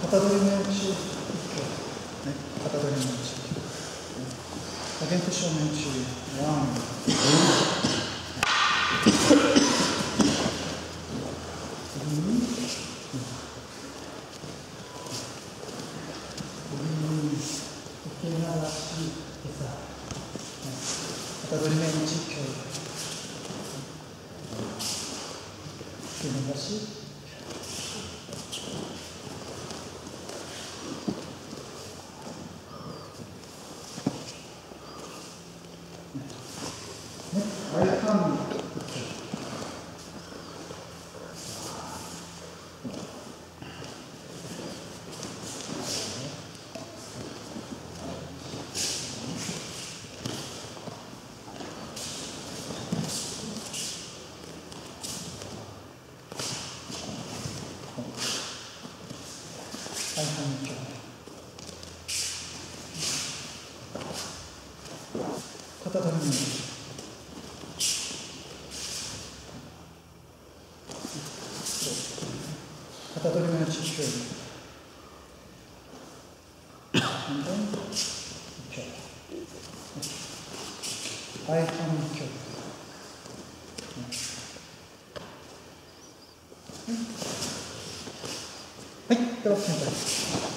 型取りのうち、型取りのうち、加減と正面中、ワン、型取りのうち、強い。伸ばし、right hand.型取りの型取りのうち強い。And then強い。right hand強い。はい、ドロップセンター。